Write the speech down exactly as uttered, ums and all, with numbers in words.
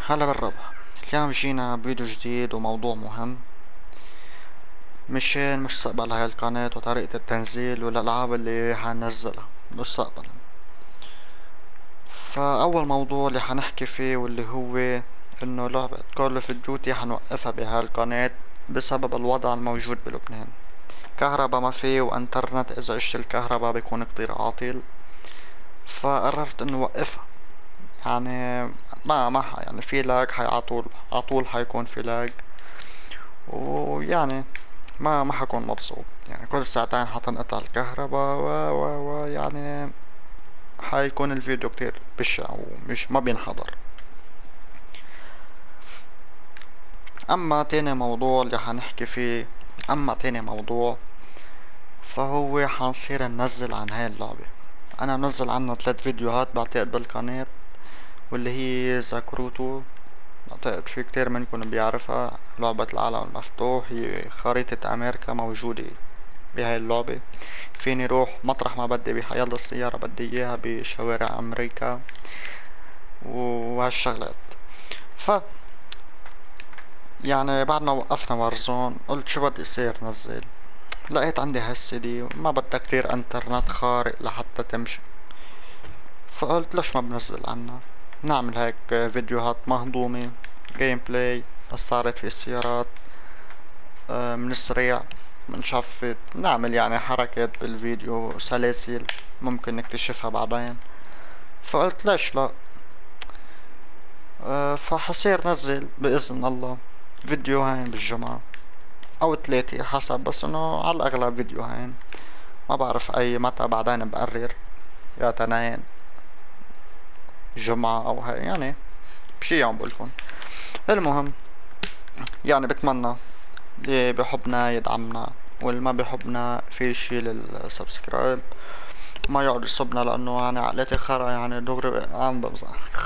هلا بالربح. اليوم جينا بفيديو جديد وموضوع مهم مشان مستقبل هاي القناة وطريقة التنزيل والألعاب اللي حننزلها مستقبلا. فأول موضوع اللي حنحكي فيه واللي هو إنه لعبة كول اوف ديوتي حنوقفها بهاي القناة بسبب الوضع الموجود بلبنان. كهربا ما فيه وانترنت، إذا اجت الكهربا بيكون كتير عاطل، فقررت إنه وقفها. يعني ما ما ح- يعني في لاج حي عطول عطول حيكون في لاج، ويعني ما ما حكون مبسوط. يعني كل ساعتين حتنقطع الكهرباء و و و يعني حيكون الفيديو كتير بشع ومش ما بينحضر. اما تاني موضوع اللي حنحكي فيه اما تاني موضوع فهو حنصير ننزل عن هاي اللعبة. انا منزل عنها ثلاث فيديوهات بعتقد بالقناة، واللي هي زاكروتو. بعتقد في كتير منكم بيعرفها. لعبة العالم المفتوح، هي خريطة امريكا موجودة بهاي اللعبة. فيني روح مطرح ما بدي بحيالله السيارة بدي اياها بشوارع امريكا وهالشغلات. ف يعني بعد ما وقفنا وارزون قلت شو بدي يصير نزل. لقيت عندي هالسي دي ما بدها كتير انترنت خارق لحتى تمشي، فقلت ليش ما بنزل عنها. نعمل هيك فيديوهات مهضومة، جيم بلاي، بس صارت في السيارات، آه، منسرع منشفت، نعمل يعني حركات بالفيديو، سلاسل ممكن نكتشفها بعدين. فقلت ليش لا. أه فحصير نزل بإذن الله فيديوهين بالجمعة أو ثلاثة حسب، بس إنه على الأغلب فيديوهين. ما بعرف أي متى بعدين بقرر، يا تنين جمعة أو هاي يعني بشي يوم بقولكن. المهم يعني بتمنى اللي بحبنا يدعمنا، واللي ما بحبنا في يشيل السبسكرايب، ما يقعد يصبنا، لأنه يعني عقلتي خرا يعني دغري عم بمزح.